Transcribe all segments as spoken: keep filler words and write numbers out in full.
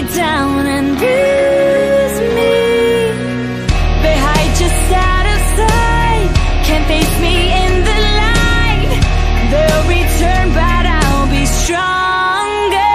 down and bruise me. They hide just out of sight, can't face me in the light. They'll return but I'll be stronger.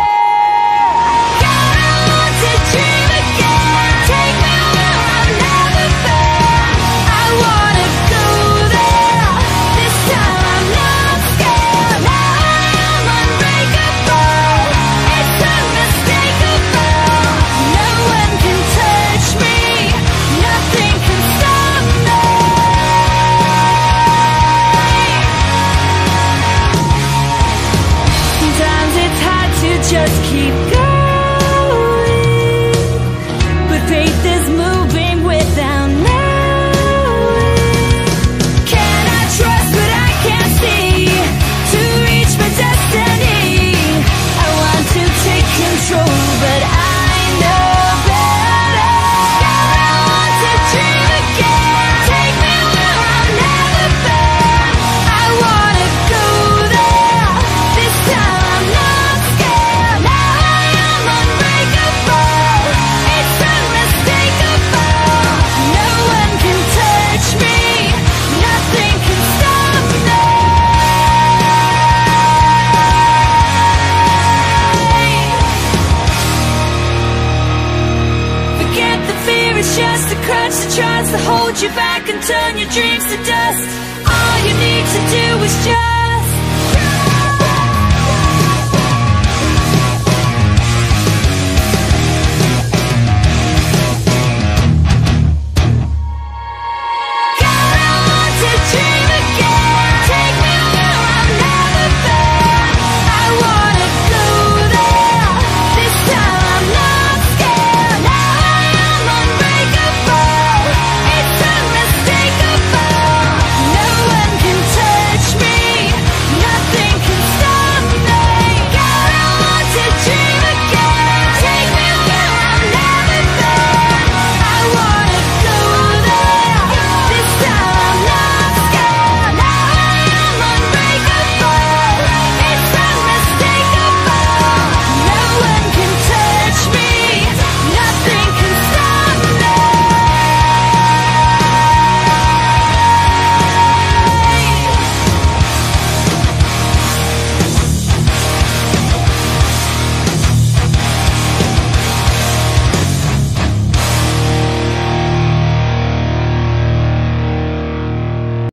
I want to dream again, take me where I've never been. I wanna go there, this time I'm not scared. Now I am unbreakable, it's unmistakable. No one can touch me, nothing can stop me. Sometimes it's hard to just keep going, but faith is moving without knowing. Can I trust what I can't see to reach my destiny? I want to take control, but I know better. I want to dream again, take me where I've never been. I wanna go there, this time I'm not scared. Now I am unbreakable, it's unmistakable. No one can touch me, nothing can stop me. Forget the fear, it's just a crutch that tries to hold you back and turn your dreams to dust. All you need to do is just